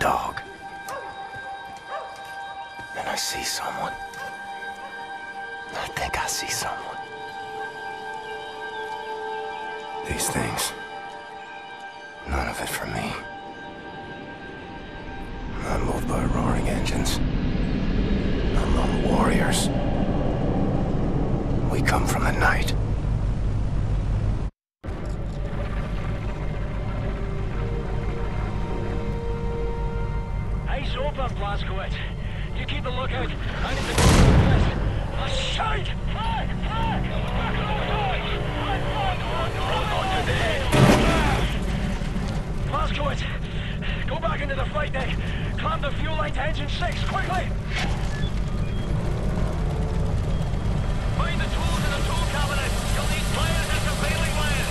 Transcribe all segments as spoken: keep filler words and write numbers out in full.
dog. And I see someone. I think I see someone. These things. None of it for me. I'm not moved by roaring engines. I'm lone warriors. We come from the night. Eyes open, Blazkowicz. You keep a lookout. I need to go to the west. A shite! Flag! Flag! Back on the doors! I'm on! Not today! Blazkowicz, go back into the flight deck. Clamp the fuel line to engine six, quickly! Find the tools in the tool cabinet. You'll need pliers and prevailing wires.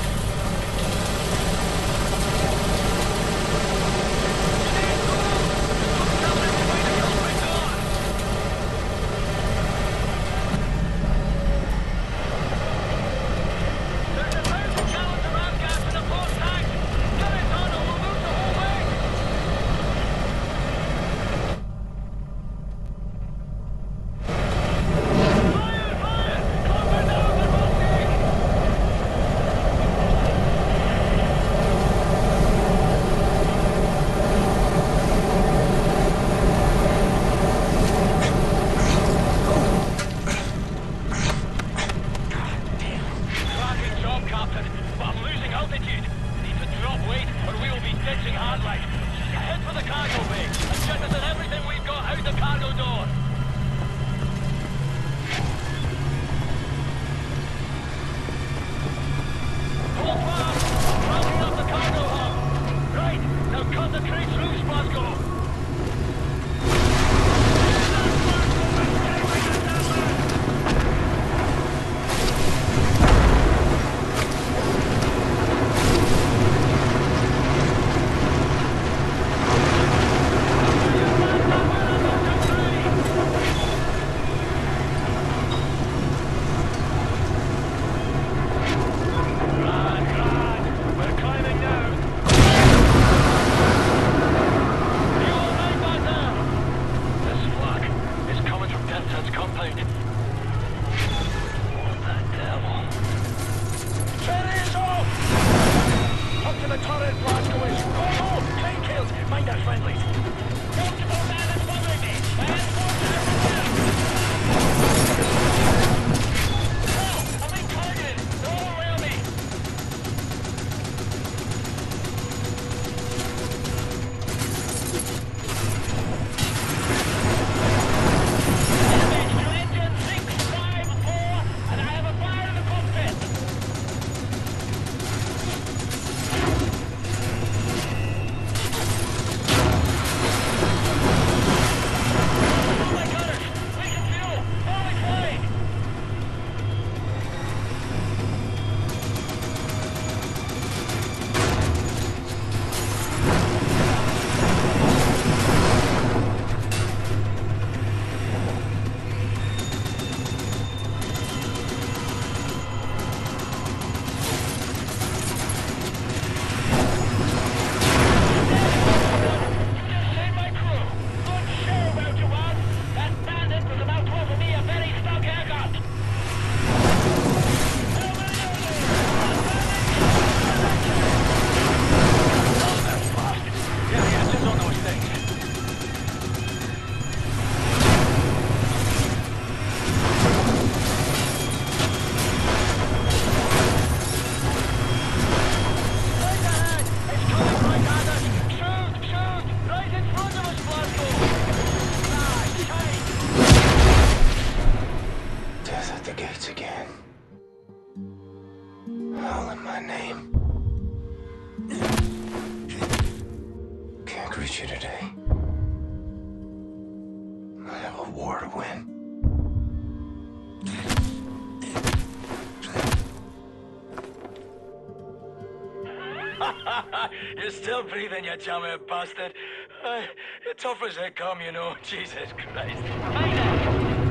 You're still breathing, you chummy bastard. Uh, you're tough as they come, you know. Jesus Christ. Hey there!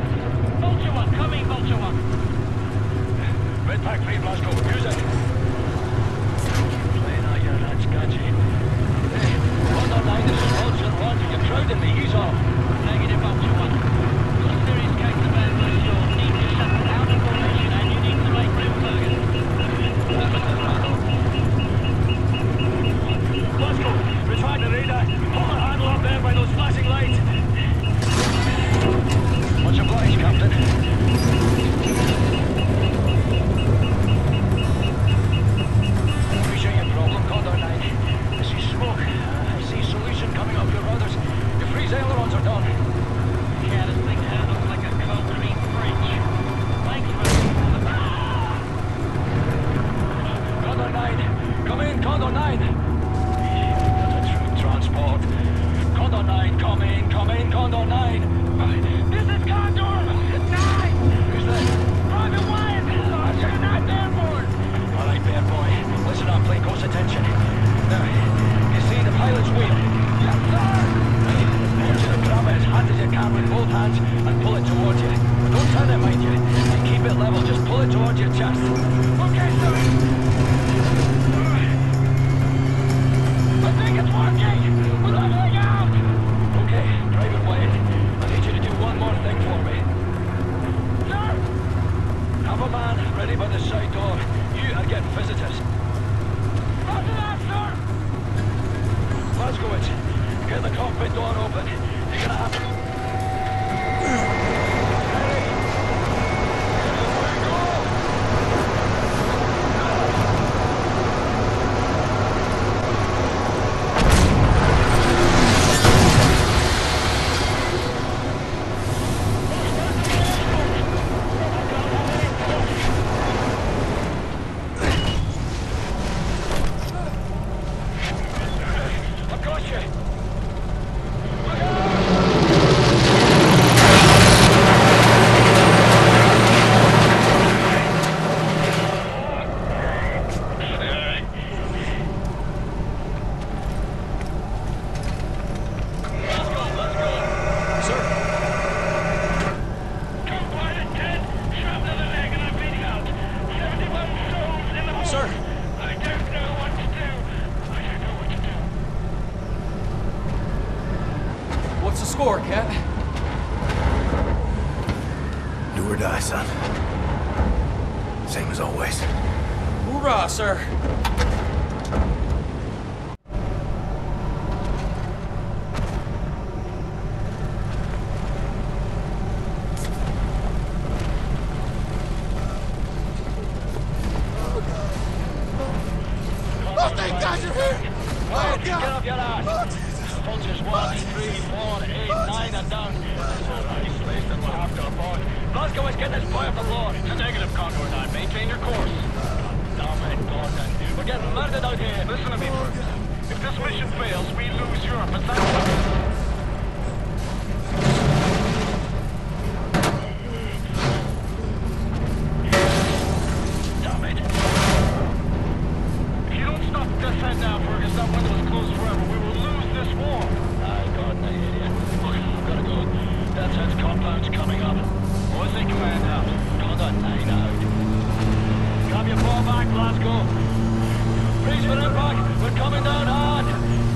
Vulture one, come in, Vulture one. Red pack free, Moscow. Use it. Playing out your rat scratchy. Hey, on the line, this is Vulture. Done. Yeah, this thing handles like a concrete bridge. Thanks for ah! Condor nine! Come in, Condor nine! That's a true transport. Condor nine, come in, come in, Condor nine! This is Condor nine! Who's that? Private Wyatt! You're not airborne! All right, bear boy. Listen up, pay close attention. Now, you see the pilot's wheel? Yes, sir! Right. I want you to grab it as hard as you can with both hands and pull it towards you. Don't turn it, mind you. And keep it level, just pull it towards your chest. Okay, sir! I think it's working! We're leveling out! Okay, Private Wyatt. I need you to do one more thing for me. Sir! Have a man ready by the side door. You are getting visitors. Roger that, sir! Glasgow, get the cockpit door open. You're gonna have to... I've got you! Look out! What's the score, Cat? Do or die, son. Same as always. Hoorah, sir! Oh, thank God you're here! Quiet, get off your ass! Soldiers one, three, four, eight, nine, and down. So nice place that we'll have to abort. Glasgow is getting this boy off the floor. It's a negative, Condor nine. Maintain your course. Damn it, Gordon. We're getting murdered out here. Listen to me, Fergus. If this mission fails, we lose Europe. It's that simple. Damn it. If you don't stop this head now, Fergus, that window is closed forever. We will lose this war. I got an idea. Look, I've got to go. That's its compound's coming up. What's the command out? Condor nine out. Grab your ball back, Glasgow. Brace for impact. We're coming down hard.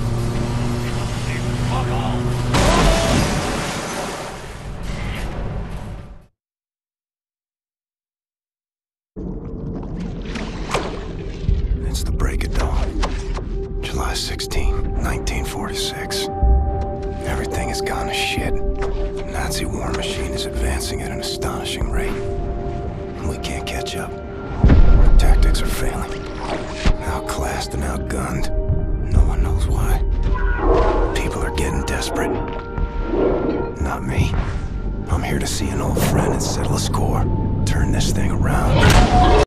Fuck all. It's the break of dawn. July sixteenth, nineteen forty-six. Everything has gone to shit. The Nazi war machine is advancing at an astonishing rate. And we can't catch up. Our tactics are failing. Outclassed and outgunned. No one knows why. People are getting desperate. Not me. I'm here to see an old friend and settle a score. Turn this thing around.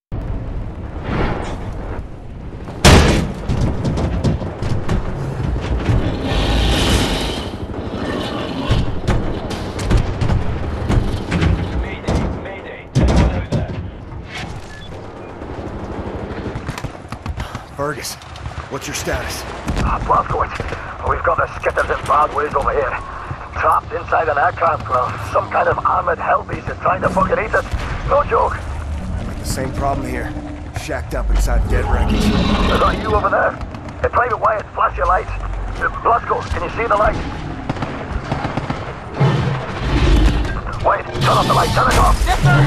Fergus, what's your status? Ah, Blazkowicz. We've got the skitters in bad ways over here. Trapped inside an aircraft, well, some kind of armored hellbeast is trying to fucking eat us. No joke. The same problem here. Shacked up inside dead wreckage. Is that you over there? Hey, Private Wyatt, flash your lights. Uh, Blazko, can you see the light? Wait, turn off the light, turn it off.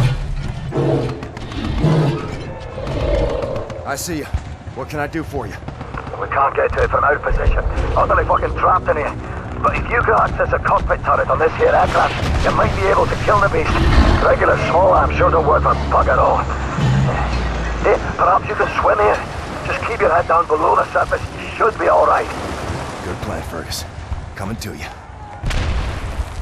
Yes, sir! I see you. What can I do for you? We can't get to it from our position. Utterly fucking trapped in here. But if you can access a cockpit turret on this here aircraft, you might be able to kill the beast. Regular small arms sure don't work for bug at all. Hey, perhaps you can swim here. Just keep your head down below the surface. You should be alright. Good plan, Fergus. Coming to you.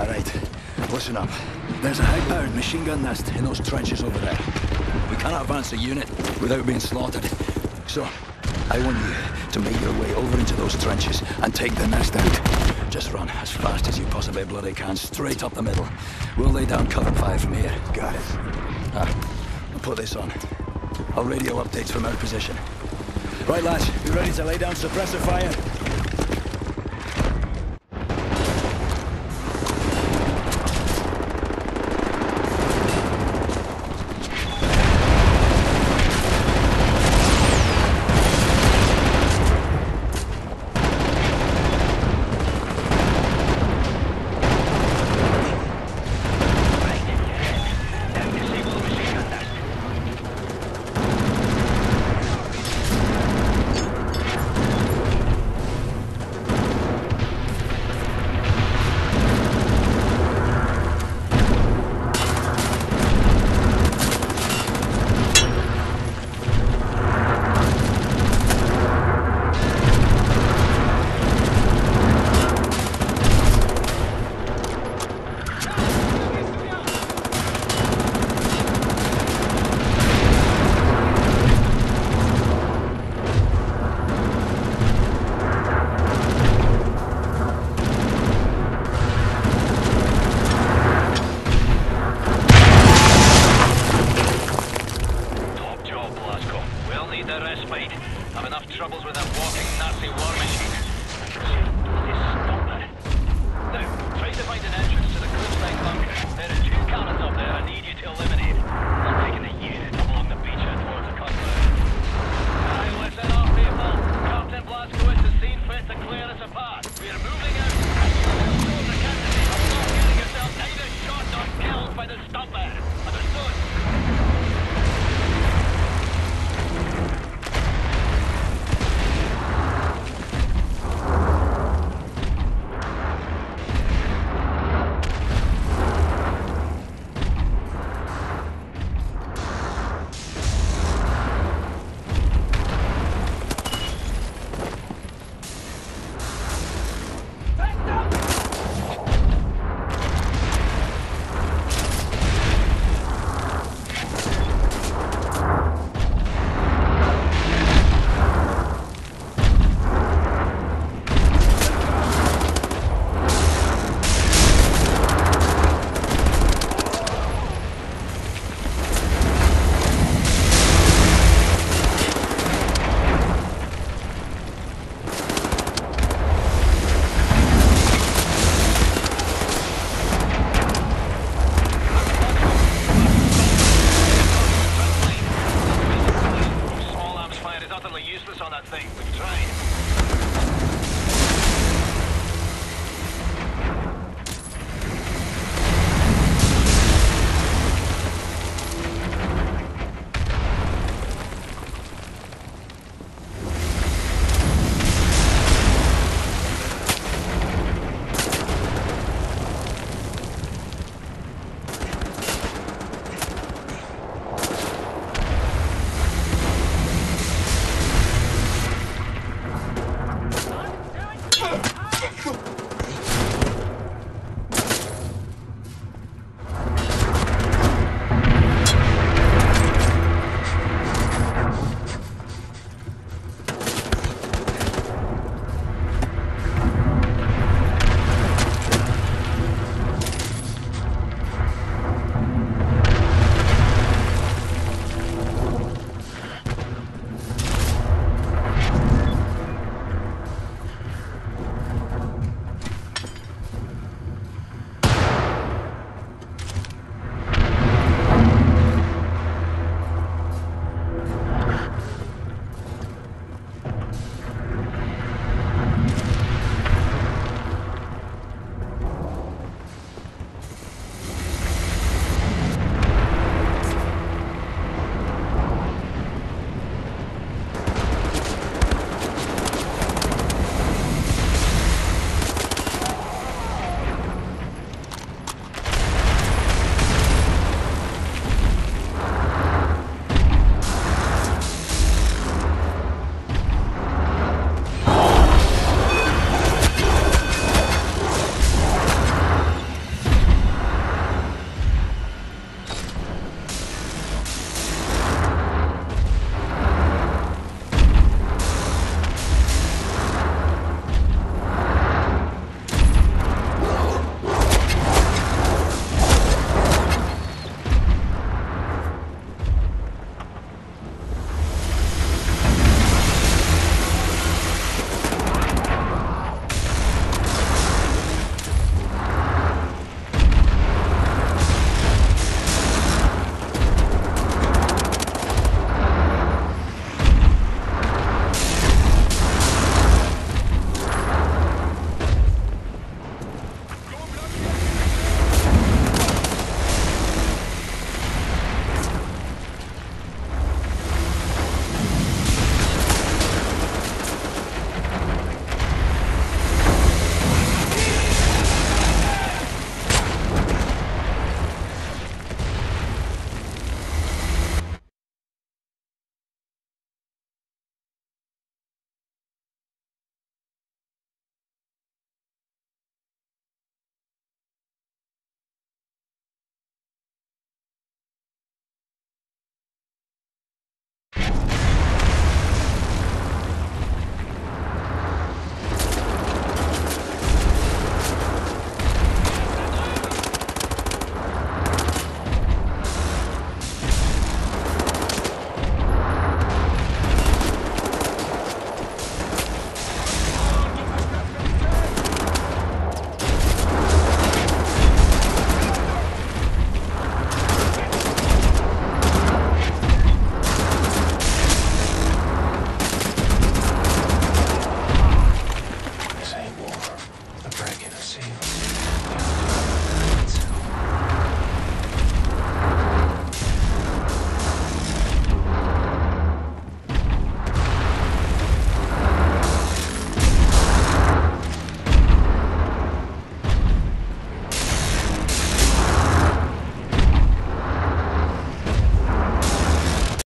right. Listen up. There's a high-powered machine gun nest in those trenches over there. We cannot advance a unit without being slaughtered. So, I want you to make your way over into those trenches and take the nest out. Just run as fast as you possibly bloody can, straight up the middle. We'll lay down cover fire from here. Got it. Ah, I'll put this on. I'll radio updates from our position. Right, lads, you ready to lay down suppressor fire?